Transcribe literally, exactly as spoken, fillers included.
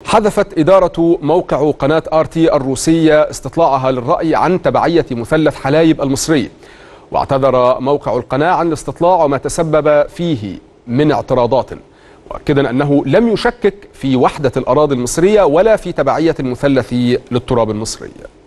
حذفت إدارة موقع قناة آر تي الروسية استطلاعها للرأي عن تبعية مثلث حلايب المصري، واعتذر موقع القناة عن الاستطلاع وما تسبب فيه من اعتراضات، مؤكدا أنه لم يشكك في وحدة الأراضي المصرية ولا في تبعية المثلث للتراب المصري.